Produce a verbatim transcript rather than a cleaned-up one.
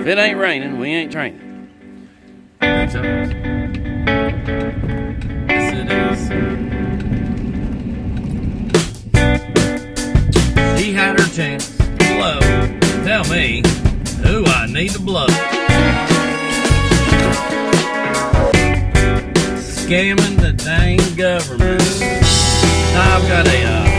If it ain't raining, we ain't training. Yes, it is. She had her chance to blow. Tell me who I need to blow. Scamming the dang government. I've got a uh,